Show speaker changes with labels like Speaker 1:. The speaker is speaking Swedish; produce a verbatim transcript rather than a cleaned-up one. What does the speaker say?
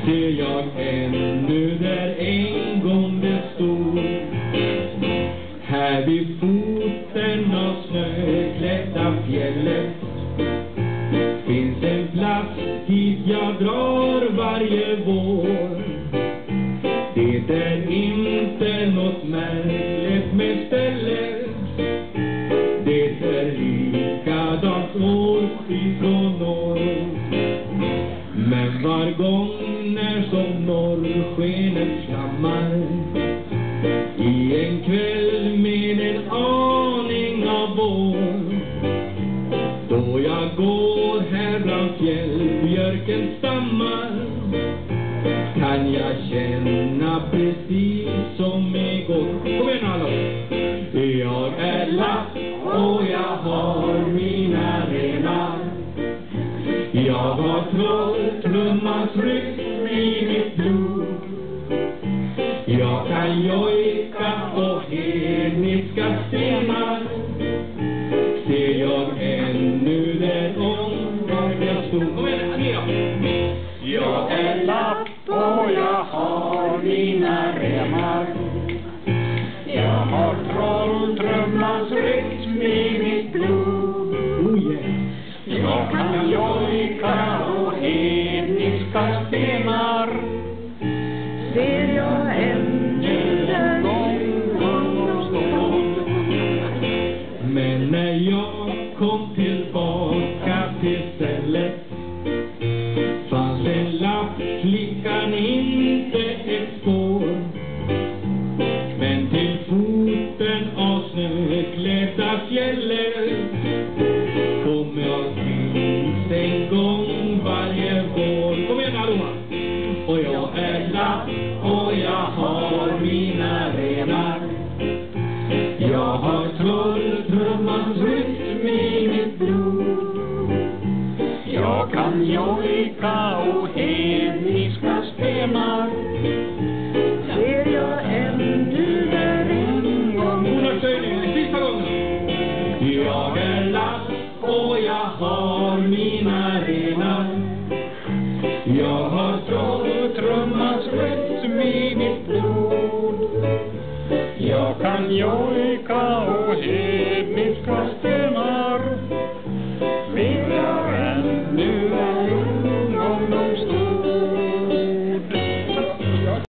Speaker 1: ser jag ännu där en gång det stod. Här vid foten av snöklädda fjället finns en plats dit jag drar varje vår. Det är inte något märkligt med stället. Det är likadant år ifrån år. Men var gång när som norrskenet flammar i en kväll med en aning av vår, då jag går här bland fjällbjörkens stammar, kan jag känna precis som igår. Kom igen alla! Jag är lapp och jag har mina renar. Jag har trolltrummans rytm i mitt blod. Jag kan jojka och hedniska stenar. Ser jag ännu där omgång jag stod. Kom igen, Anita! Jag är lapp och jag har mina renar. Jag har trolltrummans rytm i mitt blod. Oh yeah. Jag kan jojka och hedniska stenar.
Speaker 2: Ser jag ännu där
Speaker 1: men när jag kom tillbaka till stället fanns en lapp, flickan inte ett spår. Men till foten av snöklädda fjället kom jag minst en gång varje vår. Kom igen alloma! Och jag är lapp och jag har mina renar. Jag har trolltrummans rytm i mitt blod. Jag kan jojka och hedniska stenar.
Speaker 2: ser jag ännu där en gång.
Speaker 1: Sista gången. Jag är lapp och jag har mina renar. Jag har trolltrummans rytm i mitt blod. Jag kan jojka och hedniska